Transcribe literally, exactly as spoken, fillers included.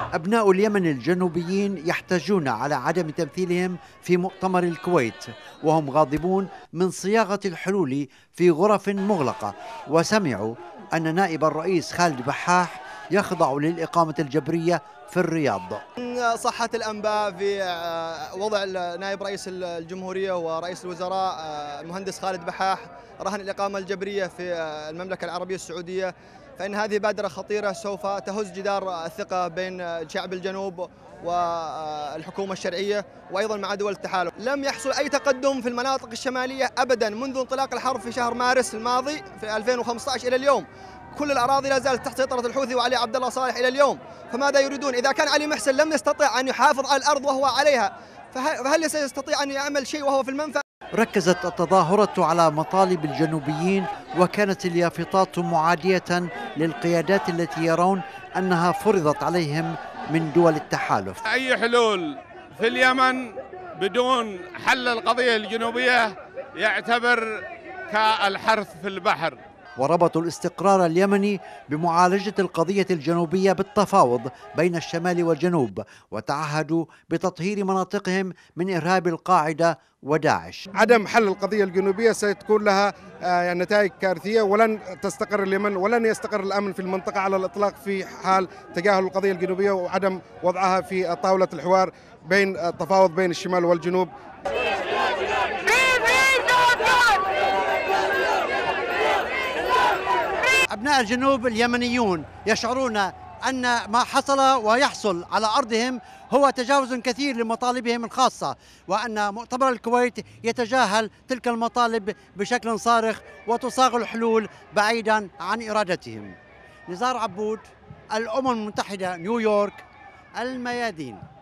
أبناء اليمن الجنوبيين يحتجون على عدم تمثيلهم في مؤتمر الكويت، وهم غاضبون من صياغة الحلول في غرف مغلقة، وسمعوا أن نائب الرئيس خالد بحاح يخضع للإقامة الجبرية في الرياض. صحة الأنباء في وضع نائب رئيس الجمهورية ورئيس الوزراء المهندس خالد بحاح رهن الإقامة الجبرية في المملكة العربية السعودية، فإن هذه بادرة خطيرة سوف تهز جدار الثقة بين شعب الجنوب والحكومة الشرعية وأيضا مع دول التحالف. لم يحصل أي تقدم في المناطق الشمالية أبدا منذ انطلاق الحرب في شهر مارس الماضي في ألفين وخمسة عشر إلى اليوم. كل الأراضي لا زالت تحت سيطرة الحوثي وعلي عبد الله صالح إلى اليوم، فماذا يريدون؟ إذا كان علي محسن لم يستطع أن يحافظ على الأرض وهو عليها، فهل سيستطيع أن يعمل شيء وهو في المنفى؟ ركزت التظاهرة على مطالب الجنوبيين، وكانت اليافطات معادية للقيادات التي يرون أنها فرضت عليهم من دول التحالف. أي حلول في اليمن بدون حل القضية الجنوبية يعتبر كالحرث في البحر. وربطوا الاستقرار اليمني بمعالجة القضية الجنوبية بالتفاوض بين الشمال والجنوب، وتعهدوا بتطهير مناطقهم من إرهاب القاعدة وداعش. عدم حل القضية الجنوبية ستكون لها نتائج كارثية، ولن تستقر اليمن ولن يستقر الأمن في المنطقة على الإطلاق في حال تجاهل القضية الجنوبية وعدم وضعها في طاولة الحوار بين التفاوض بين الشمال والجنوب. أبناء الجنوب اليمنيون يشعرون أن ما حصل ويحصل على أرضهم هو تجاوز كثير لمطالبهم الخاصة، وأن مؤتمر الكويت يتجاهل تلك المطالب بشكل صارخ وتصاغ الحلول بعيدا عن إرادتهم. نزار عبود، الأمم المتحدة، نيويورك، الميادين.